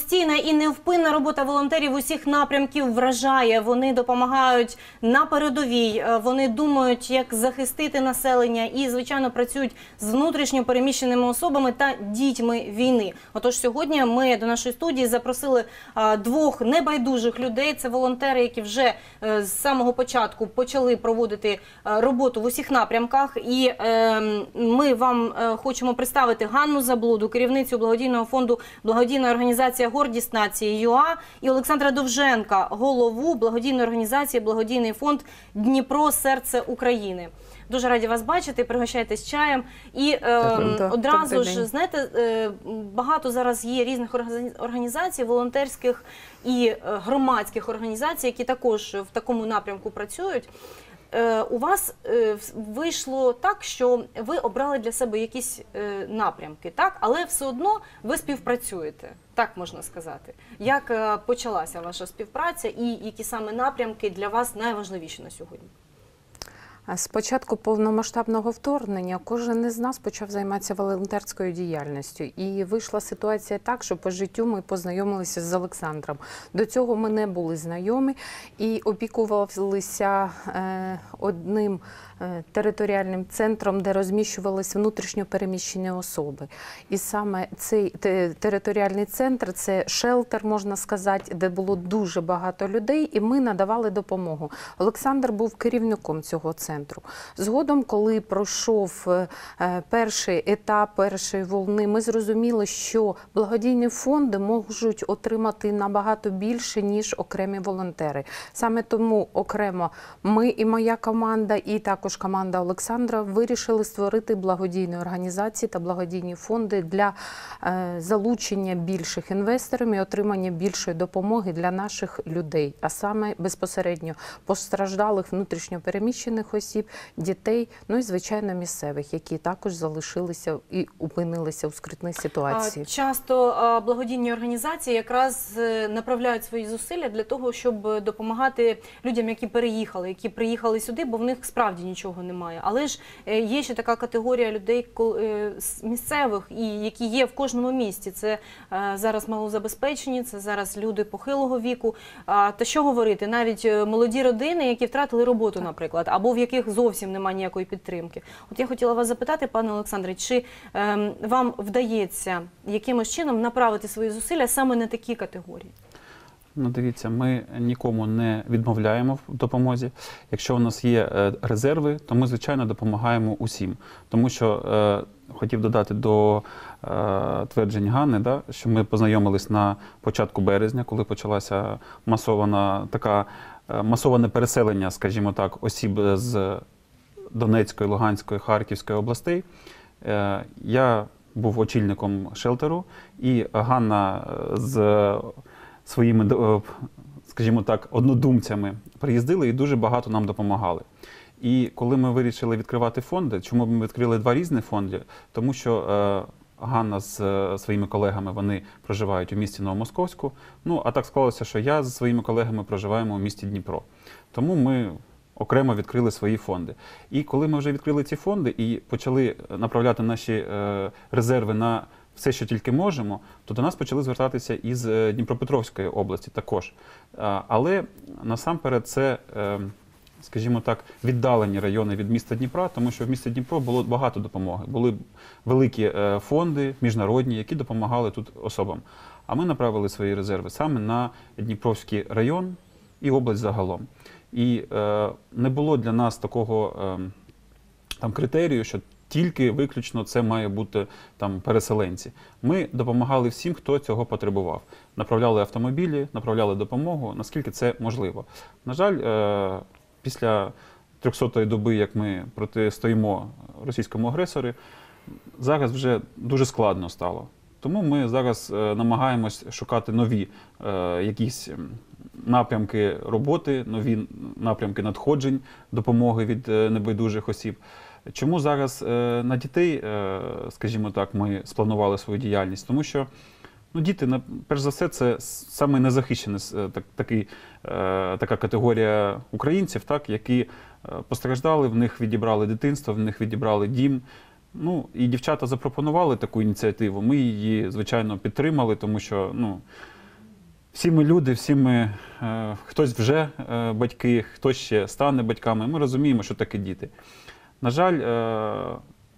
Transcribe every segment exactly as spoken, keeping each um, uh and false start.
Постійна і невпинна робота волонтерів усіх напрямків вражає. Вони допомагають на передовій, вони думають, як захистити населення і, звичайно, працюють з внутрішньо переміщеними особами та дітьми війни. Отож, сьогодні ми до нашої студії запросили двох небайдужих людей. Це волонтери, які вже з самого початку почали проводити роботу в усіх напрямках. І ми вам хочемо представити Ганну Заблуду, керівницю благодійного фонду «Благодійна організація Гордість нації ЮА», і Олександра Довженка, голову благодійної організації «Благодійний фонд Дніпро. Серце України». Дуже раді вас бачити, пригощайтесь чаєм. І е, одразу ж, знаєте, е, багато зараз є різних організацій, волонтерських і громадських організацій, які також в такому напрямку працюють. Е, у вас е, вийшло так, що ви обрали для себе якісь е, напрямки, так? Але все одно ви співпрацюєте, так можна сказати. Як е, почалася ваша співпраця і які саме напрямки для вас найважливіші на сьогодні? З початку повномасштабного вторгнення кожен із нас почав займатися волонтерською діяльністю. І вийшла ситуація так, що по життю ми познайомилися з Олександром. До цього ми не були знайомі і опікувалися одним територіальним центром, де розміщувалися внутрішньо переміщені особи. І саме цей територіальний центр – це шелтер, можна сказати, де було дуже багато людей, і ми надавали допомогу. Олександр був керівником цього центру. Згодом, коли пройшов перший етап, першої волни, ми зрозуміли, що благодійні фонди можуть отримати набагато більше, ніж окремі волонтери. Саме тому окремо ми і моя команда, і також команда Олександра вирішили створити благодійні організації та благодійні фонди для е, залучення більших інвесторів і отримання більшої допомоги для наших людей, а саме безпосередньо постраждалих внутрішньо переміщених осіб, дітей, ну і, звичайно, місцевих, які також залишилися і опинилися у скрутній ситуації. Часто благодійні організації якраз направляють свої зусилля для того, щоб допомагати людям, які переїхали, які приїхали сюди, бо в них справді нічого немає. Але ж є ще така категорія людей місцевих, і які є в кожному місті. Це зараз малозабезпечені, це зараз люди похилого віку. Та що говорити, навіть молоді родини, які втратили роботу, наприклад, або в яких зовсім немає ніякої підтримки. От я хотіла вас запитати, пане Олександре, чи е, вам вдається якимось чином направити свої зусилля саме на такі категорії? Ну, дивіться, ми нікому не відмовляємо в допомозі. Якщо у нас є резерви, то ми, звичайно, допомагаємо усім. Тому що, е, хотів додати до е, тверджень Ганни, да, що ми познайомились на початку березня, коли почалася масована, така, е, масоване переселення, скажімо так, осіб з Донецької, Луганської, Харківської областей. Е, я був очільником шелтеру, і Ганна з своїми, скажімо так, однодумцями приїздили і дуже багато нам допомагали. І коли ми вирішили відкривати фонди, чому ми відкрили два різні фонди? Тому що е, Ганна з е, своїми колегами, вони проживають у місті Новомосковську, ну, а так склалося, що я зі своїми колегами проживаємо у місті Дніпро. Тому ми окремо відкрили свої фонди. І коли ми вже відкрили ці фонди і почали направляти наші е, резерви на все, що тільки можемо, то до нас почали звертатися із Дніпропетровської області також. Але насамперед це, скажімо так, віддалені райони від міста Дніпра, тому що в місті Дніпро було багато допомоги. Були великі фонди міжнародні, які допомагали тут особам. А ми направили свої резерви саме на Дніпровський район і область загалом. І не було для нас такого там критерію, що тільки виключно це має бути там переселенці. Ми допомагали всім, хто цього потребував. Направляли автомобілі, направляли допомогу, наскільки це можливо. На жаль, після трьохсотої доби, як ми протистоїмо російському агресору, зараз вже дуже складно стало. Тому ми зараз намагаємось шукати нові якісь напрямки роботи, нові напрямки надходжень, допомоги від небайдужих осіб. Чому зараз е, на дітей, е, скажімо так, ми спланували свою діяльність? Тому що ну, діти, перш за все, це саме незахищена так, такий, е, така категорія українців, так, які постраждали, в них відібрали дитинство, в них відібрали дім. Ну, і дівчата запропонували таку ініціативу. Ми її, звичайно, підтримали, тому що ну, всі ми люди, всі ми, е, хтось вже е, батьки, хтось ще стане батьками. Ми розуміємо, що таке діти. На жаль, е,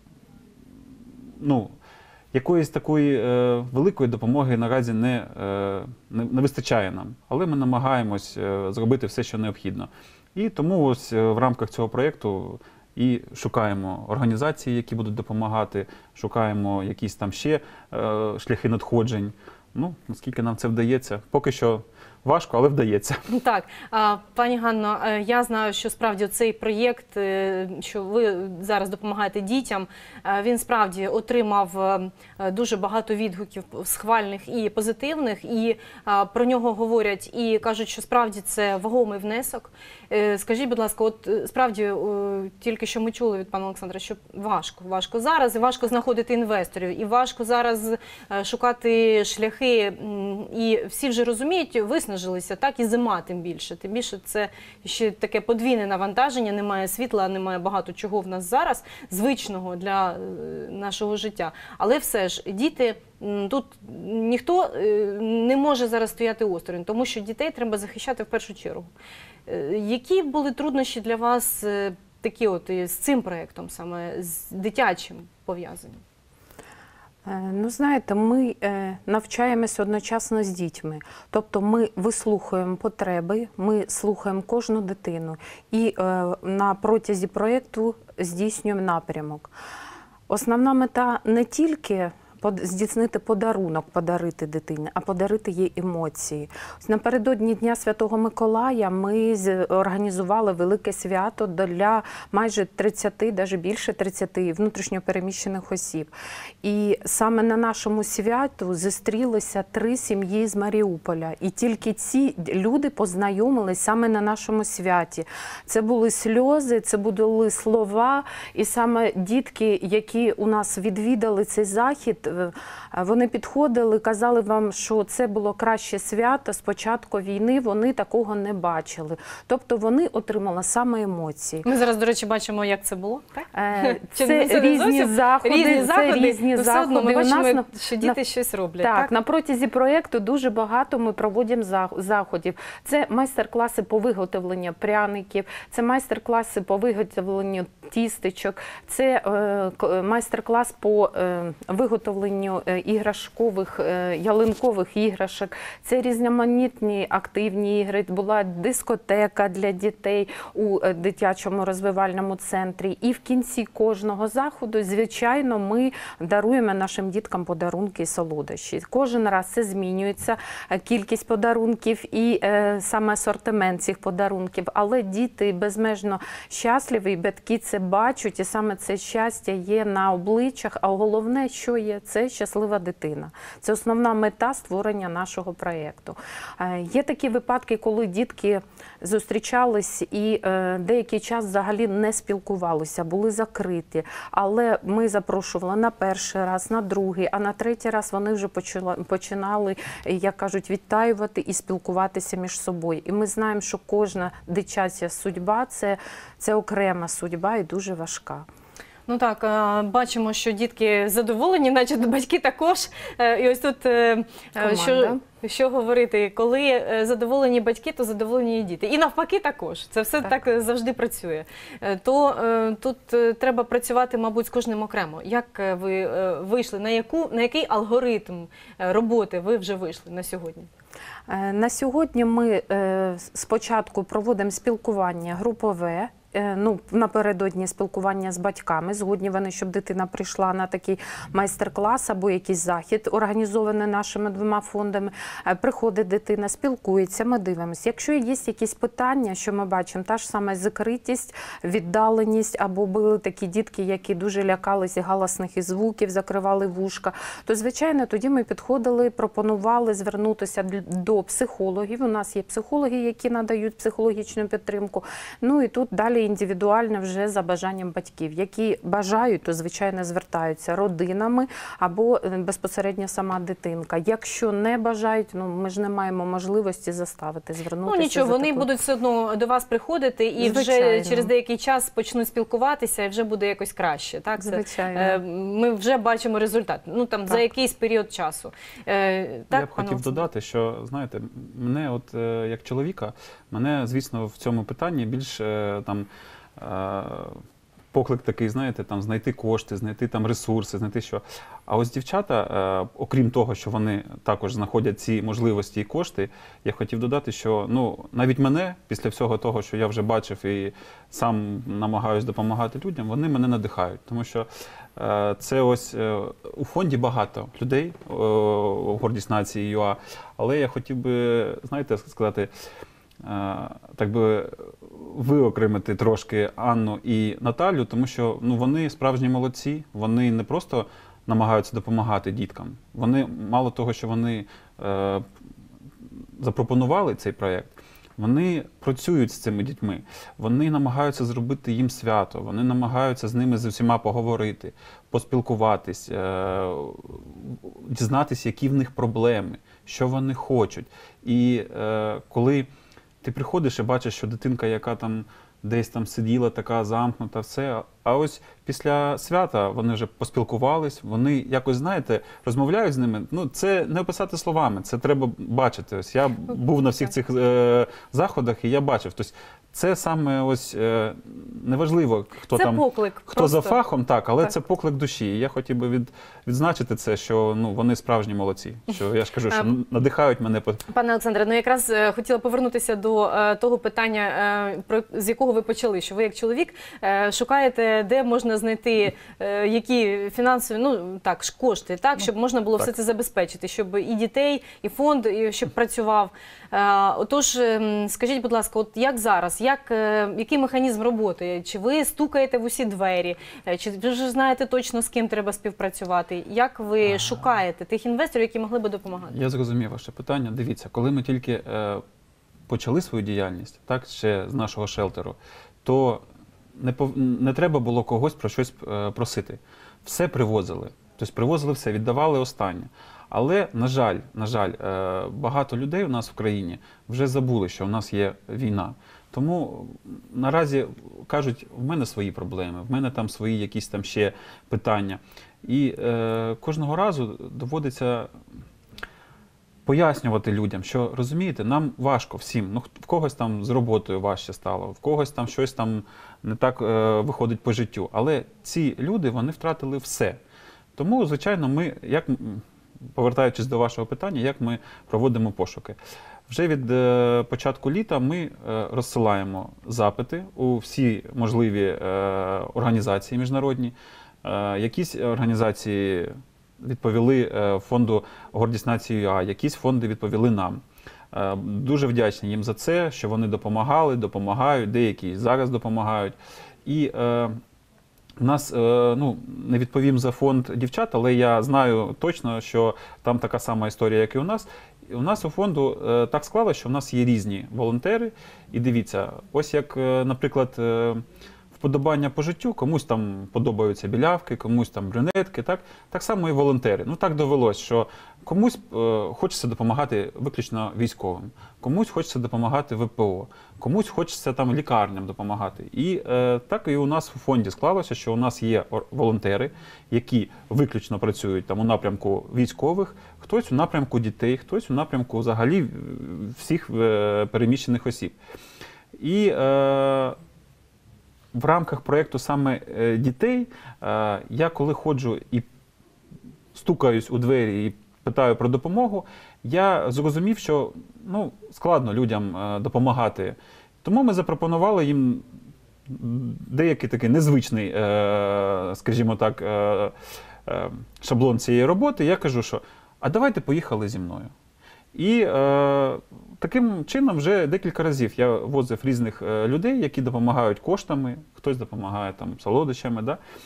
ну, якоїсь такої е, великої допомоги наразі не, е, не, не вистачає нам, але ми намагаємось е, зробити все, що необхідно. І тому ось е, в рамках цього проєкту і шукаємо організації, які будуть допомагати, шукаємо якісь там ще е, шляхи надходжень. Ну, наскільки нам це вдається, поки що важко, але вдається. Так, а, пані Ганно, е, я знаю, що справді цей проєкт, е, що ви зараз допомагаєте дітям, е, він справді отримав е, дуже багато відгуків схвальних і позитивних, і е, про нього говорять і кажуть, що справді це вагомий внесок. Е, Скажіть, будь ласка, от е, справді е, тільки що ми чули від пана Олександра, що важко, важко зараз, і важко знаходити інвесторів, і важко зараз е, шукати шляхи, м, і всі вже розуміють, висновки, так, і зима тим більше. Тим більше це ще таке подвійне навантаження, немає світла, немає багато чого в нас зараз, звичного для е, нашого життя. Але все ж, діти, м, тут ніхто е, не може зараз стояти осторонь, тому що дітей треба захищати в першу чергу. Е, Які були труднощі для вас е, такі от і з цим проєктом, саме з дитячим пов'язані? Ну, знаєте, ми е, навчаємося одночасно з дітьми. Тобто ми вислухаємо потреби, ми слухаємо кожну дитину і е, на протязі проєкту здійснюємо напрямок. Основна мета не тільки здійснити подарунок, подарити дитині, а подарити їй емоції. Ось напередодні Дня Святого Миколая ми організували велике свято для майже тридцяти, навіть більше тридцяти внутрішньопереміщених осіб. І саме на нашому святу зустрілися три сім'ї з Маріуполя. І тільки ці люди познайомились саме на нашому святі. Це були сльози, це були слова. І саме дітки, які у нас відвідали цей захід, вони підходили, казали вам, що це було краще свято, з початку війни вони такого не бачили. Тобто вони отримали саме емоції. Ми зараз, до речі, бачимо, як це було, так? Е, Чи це це різні зовсім заходи, різні це заходи, різні але все одно заходи. ми У нас бачимо, на- що діти щось роблять, Так, так? на протязі проєкту дуже багато ми проводимо зах- заходів. Це майстер-класи по виготовленню пряників, це майстер-класи по виготовленню тістечок, це е, к- майстер-клас по е, виготовленню е, іграшкових, е, ялинкових іграшок, це різноманітні активні ігри, була дискотека для дітей у е, дитячому розвивальному центрі. І в кінці кожного заходу, звичайно, ми даруємо нашим діткам подарунки і солодощі. Кожен раз це змінюється, е, кількість подарунків і е, саме асортимент цих подарунків. Але діти безмежно щасливі, і батьки це бачать, і саме це щастя є на обличчях, а головне, що є, це щаслива дитина. Це основна мета створення нашого проєкту. Е, Є такі випадки, коли дітки зустрічались і е, деякий час взагалі не спілкувалися, були закриті. Але ми запрошували на перший раз, на другий, а на третій раз вони вже почала- починали, як кажуть, відтаювати і спілкуватися між собою. І ми знаємо, що кожна дитяча судьба – це, це окрема судьба і дуже важка. Ну так, е, бачимо, що дітки задоволені, наче батьки також. Е, І ось тут е, е, що, Команда. що говорити, коли е, задоволені батьки, то задоволені і діти. І навпаки також. Це все так, Так. завжди працює. Е, То е, тут е, треба працювати, мабуть, з кожним окремо. Як е, ви е, вийшли, на, яку, на який алгоритм е, роботи ви вже вийшли на сьогодні? Е, На сьогодні ми е, спочатку проводимо спілкування групове. Е, Ну, напередодні спілкування з батьками. Згодні вони, щоб дитина прийшла на такий майстер-клас або якийсь захід, організований нашими двома фондами. Е, Приходить дитина, спілкується, ми дивимося. Якщо є якісь питання, що ми бачимо, та ж сама закритість, віддаленість, або були такі дітки, які дуже лякалися галасних і звуків, закривали вушка, то, звичайно, тоді ми підходили, пропонували звернутися до психологів. У нас є психологи, які надають психологічну підтримку. Ну і тут далі індивідуально вже за бажанням батьків. Які бажають, то, звичайно, звертаються родинами або безпосередньо сама дитинка. Якщо не бажають, ну, ми ж не маємо можливості заставити звернутися. Ну нічого, за вони такою- будуть все одно до вас приходити і Звичайно. вже через деякий час почнуть спілкуватися і вже буде якось краще. Так? Це, Звичайно. е, ми вже бачимо результат. Ну там за Так. якийсь період часу. Е, так, Я б пане хотів Олександре? додати, що, знаєте, мене, от е, як чоловіка, мене, звісно, в цьому питанні більш е, там е, поклик такий, знаєте, там знайти кошти, знайти там ресурси, знайти що. А ось дівчата, е, окрім того, що вони також знаходять ці можливості і кошти, я хотів додати, що ну навіть мене, після всього того, що я вже бачив і сам намагаюсь допомагати людям, вони мене надихають. Тому що е, це ось е, у фонді багато людей, е, гордість нації ЮА, але я хотів би, знаєте, сказати, е, так би виокремити трошки Анну і Наталю, тому що ну, вони справжні молодці, вони не просто намагаються допомагати діткам, вони, мало того, що вони е, запропонували цей проєкт, вони працюють з цими дітьми, вони намагаються зробити їм свято, вони намагаються з ними з усіма поговорити, поспілкуватись, е, дізнатися, які в них проблеми, що вони хочуть. І е, коли ти приходиш і бачиш, що дитинка, яка там десь там сиділа, така замкнута, все. А ось після свята вони вже поспілкувались, вони якось, знаєте, розмовляють з ними. Ну, це не описати словами, це треба бачити. Ось я був на всіх цих е, заходах і я бачив. Тобто це саме ось е, неважливо, хто Це там, поклик. хто просто. за фахом, так, але Так. це поклик душі. І я хотів би від, відзначити це, що ну, вони справжні молодці. Що я ж кажу, що надихають мене. по- Пане Олександре, ну якраз е, хотіла повернутися до е, того питання, е, про з якого ви почали, що ви як чоловік е, шукаєте, де можна знайти е, які фінансові, ну так, ж кошти, так, щоб можна було так. все це забезпечити, щоб і дітей, і фонд, і щоб працював. Е, отож, е, скажіть, будь ласка, от як зараз, як, е, який механізм роботи? Чи ви стукаєте в усі двері? Е, Чи ви вже знаєте точно, з ким треба співпрацювати? Як ви шукаєте тих інвесторів, які могли би допомагати? Я зрозумів ваше питання. Дивіться, коли ми тільки е, почали свою діяльність, так, ще з нашого шелтеру, то не, пов... не треба було когось про щось е, просити. Все привозили. Тобто привозили все, віддавали останнє. Але, на жаль, на жаль, е, багато людей у нас в країні вже забули, що в нас є війна. Тому наразі кажуть, в мене свої проблеми, в мене там свої якісь там ще питання. І е, кожного разу доводиться пояснювати людям, що, розумієте, нам важко всім. Ну, в когось там з роботою важче стало, в когось там щось там не так е, виходить по життю. Але ці люди, вони втратили все. Тому, звичайно, ми, як, повертаючись до вашого питання, як ми проводимо пошуки. Вже від е, початку літа ми е, розсилаємо запити у всі можливі е, організації міжнародні. Е, якісь організації відповіли е, фонду «Гордість нації ЮА», якісь фонди відповіли нам. Е, дуже вдячні їм за це, що вони допомагали, допомагають, деякі зараз допомагають. І е, у нас, е, ну, не відповім за фонд дівчат, але я знаю точно, що там така сама історія, як і у нас. У нас у фонду е, так склалося, що в нас є різні волонтери. І дивіться, ось як, е, наприклад, е, вподобання по життю, комусь там подобаються білявки, комусь там брюнетки, так, так само і волонтери. Ну так довелось, що комусь е, хочеться допомагати виключно військовим, комусь хочеться допомагати ВПО, комусь хочеться там лікарням допомагати. І е, так і у нас у фонді склалося, що у нас є волонтери, які виключно працюють там у напрямку військових, хтось у напрямку дітей, хтось у напрямку взагалі всіх е, переміщених осіб. І е, в рамках проєкту саме е, дітей е, я коли ходжу і стукаюсь у двері і питаю про допомогу, я зрозумів, що ну, складно людям е, допомагати. Тому ми запропонували їм деякий такий незвичний, е, скажімо так, е, е, шаблон цієї роботи. Я кажу, що а давайте поїхали зі мною. І е, таким чином вже декілька разів я возив різних е, людей, які допомагають коштами, хтось допомагає там солодощами. Да?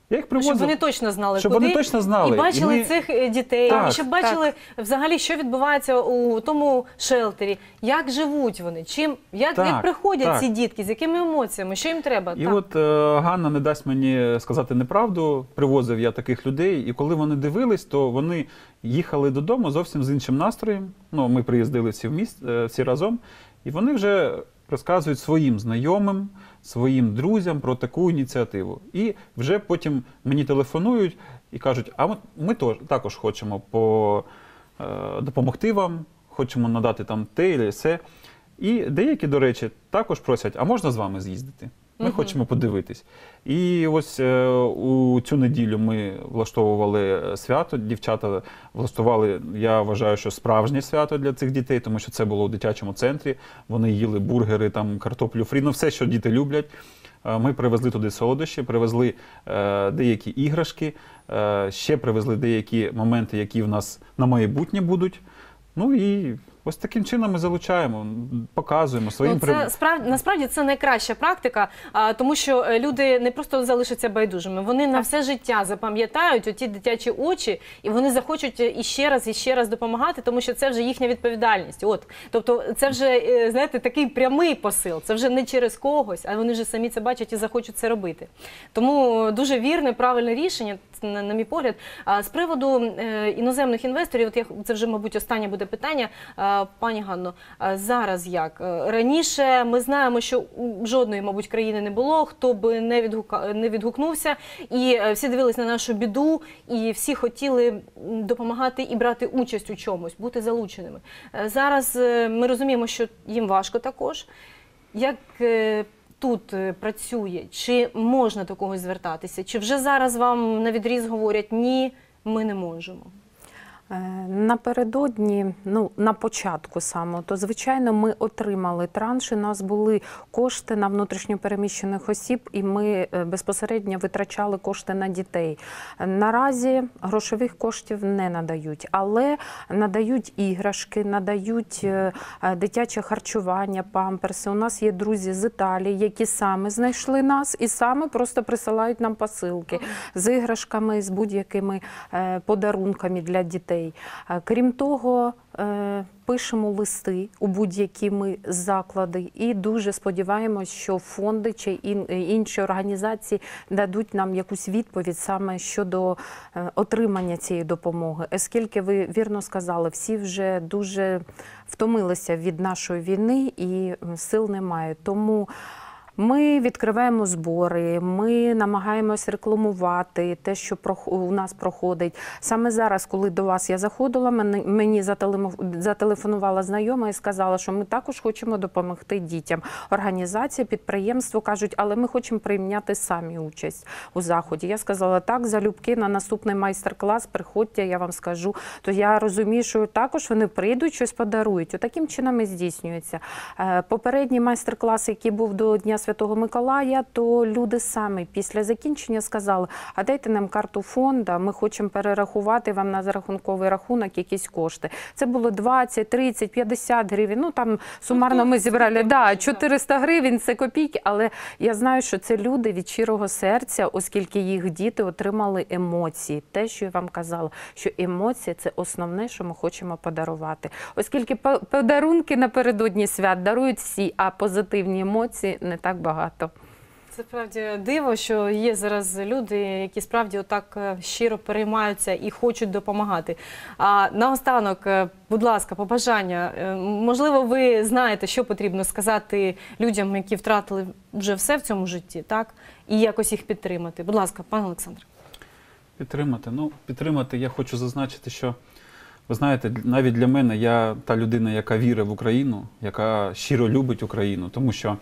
Я їх Ну, привозив. щоб вони точно знали, Щоб куди, вони точно знали. і бачили І ми- цих е, дітей, Так. і щоб бачили взагалі, що відбувається у тому шелтері, як живуть вони, чим, як, Так, як приходять так. ці дітки, з якими емоціями, що їм треба. І Так. от е, Ганна не дасть мені сказати неправду, привозив я таких людей, і коли вони дивились, то вони їхали додому зовсім з іншим настроєм. Ну, ми приїздили всі, в міст, е, всі разом, і вони вже розказують своїм знайомим, своїм друзям про таку ініціативу. І вже потім мені телефонують і кажуть, а от ми тож- також хочемо по, е, допомогти вам, хочемо надати там те і все. І деякі, до речі, також просять, а можна з вами з'їздити? Ми Мгм. хочемо подивитись. І ось е, у цю неділю ми влаштовували свято. Дівчата влаштували, я вважаю, що справжнє свято для цих дітей, тому що це було у дитячому центрі. Вони їли бургери, там, картоплю фрі, ну все, що діти люблять. Е, Ми привезли туди солодощі, привезли е, деякі іграшки, е, ще привезли деякі моменти, які в нас на майбутнє будуть. Ну і ось таким чином ми залучаємо, показуємо своїм Ну, при- це справді насправді це найкраща практика, а, тому що е, люди не просто залишаться байдужими, вони на все життя запам'ятають оті дитячі очі, і вони захочуть іще раз і ще раз допомагати, тому що це вже їхня відповідальність. От, тобто, це вже е, знаєте, такий прямий посил. Це вже не через когось, а вони вже самі це бачать і захочуть це робити. Тому дуже вірне, правильне рішення, на, на мій погляд. А з приводу е, іноземних інвесторів, от я це вже, мабуть, останнє буде питання. Е, Пані Ганно, а зараз як? Е, Раніше ми знаємо, що у жодної, мабуть, країни не було, хто би не, відгука... не відгукнувся, і е, всі дивились на нашу біду, і всі хотіли м, допомагати і брати участь у чомусь, бути залученими. Е, Зараз е, ми розуміємо, що їм важко також. Як е, тут е, працює? Чи можна до когось звертатися? Чи вже зараз вам на відріз говорять «ні, ми не можемо»? Е, Напередодні, ну на початку саме, то звичайно ми отримали транші. У нас були кошти на внутрішньопереміщених осіб, і ми е, безпосередньо витрачали кошти на дітей. Наразі грошових коштів не надають, але надають іграшки, надають е, е, дитяче харчування, памперси. У нас є друзі з Італії, які саме знайшли нас і саме просто присилають нам посилки з іграшками, з будь-якими е, подарунками для дітей. Е, Крім того, е, пишемо листи у будь-які ми заклади і дуже сподіваємось, що фонди чи ін- інші організації дадуть нам якусь відповідь саме щодо е, отримання цієї допомоги. Оскільки ви вірно сказали, всі вже дуже втомилися від нашої війни і м, сил немає. Тому ми відкриваємо збори, ми намагаємось рекламувати те, що прох- у нас проходить. Саме зараз, коли до вас я заходила, мені, мені зателемо- зателефонувала знайома і сказала, що ми також хочемо допомогти дітям. Організація, підприємство кажуть, але ми хочемо прийняти самі участь у заході. Я сказала, так, залюбки на наступний майстер-клас, приходьте, я вам скажу. То я розумію, що також вони прийдуть, щось подарують. Отаким чином і здійснюється. Е, Попередній майстер-клас, який був до Дня Святого Миколая, то люди самі після закінчення сказали, а дайте нам карту фонду, ми хочемо перерахувати вам на зарахунковий рахунок якісь кошти. Це було двадцять, тридцять, п'ятдесят гривень, ну там сумарно ми зібрали, да, чотириста гривень, це копійки, але я знаю, що це люди від щирого серця, оскільки їх діти отримали емоції. Те, що я вам казала, що емоції – це основне, що ми хочемо подарувати. Оскільки по- подарунки напередодні свят дарують всі, а позитивні емоції не так багато. Це справді диво, що є зараз люди, які справді отак е, щиро переймаються і хочуть допомагати. А наостанок, е, будь ласка, побажання. Е, Можливо, ви знаєте, що потрібно сказати людям, які втратили вже все в цьому житті, так? І якось їх підтримати. Будь ласка, пане Олександре. Підтримати. Ну, підтримати я хочу зазначити, що, ви знаєте, навіть для мене я та людина, яка вірить в Україну, яка щиро любить Україну, тому що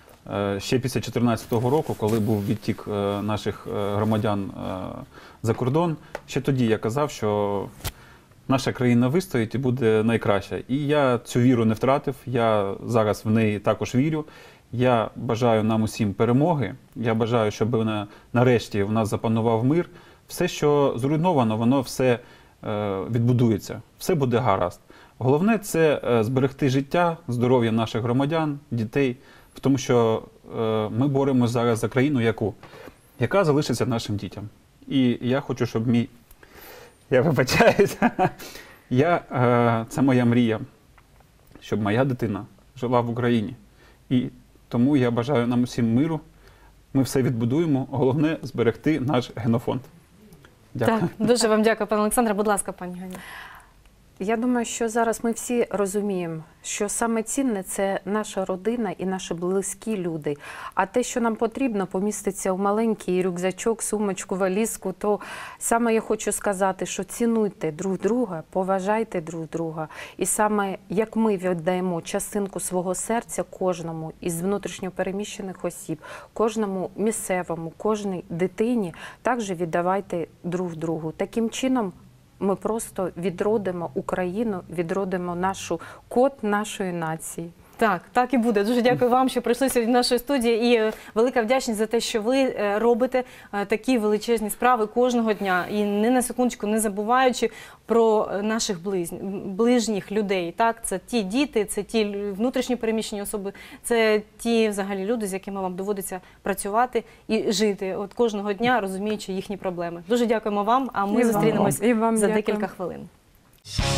е, ще після дві тисячі чотирнадцятого року, коли був відтік е, наших е, громадян е, за кордон, ще тоді я казав, що наша країна вистоїть і буде найкраща. І я цю віру не втратив, я зараз в неї також вірю. Я бажаю нам усім перемоги, я бажаю, щоб на, нарешті в нас запанував мир. Все, що зруйновано, воно все е, відбудується, все буде гаразд. Головне – це е, зберегти життя, здоров'я наших громадян, дітей, тому що е, ми боремося зараз за країну, яку, яка залишиться нашим дітям. І я хочу, щоб мій, я вибачаюся, я, е, це моя мрія, щоб моя дитина жила в Україні. І тому я бажаю нам усім миру. Ми все відбудуємо. Головне – зберегти наш генофонд. Дякую. Так, дуже вам дякую, пане Олександре. Будь ласка, пані Ганя. Я думаю, що зараз ми всі розуміємо, що саме цінне – це наша родина і наші близькі люди. А те, що нам потрібно, поміститься в маленький рюкзачок, сумочку, валізку, то саме я хочу сказати, що цінуйте друг друга, поважайте друг друга. І саме як ми віддаємо частинку свого серця кожному із внутрішньопереміщених осіб, кожному місцевому, кожній дитині, також віддавайте друг другу. Таким чином, ми просто відродимо Україну, відродимо нашу код нашої нації. Так, так і буде. Дуже дякую вам, що прийшли сьогодні в нашу студію. І е, велика вдячність за те, що ви е, робите е, такі величезні справи кожного дня. І не на секундочку не забуваючи про е, наших близь- ближніх людей. Так, це ті діти, це ті лю- внутрішньо переміщені особи, це ті взагалі люди, з якими вам доводиться працювати і жити от кожного дня, розуміючи їхні проблеми. Дуже дякуємо вам, а ми І вам. зустрінемось І вам за дякую. декілька хвилин.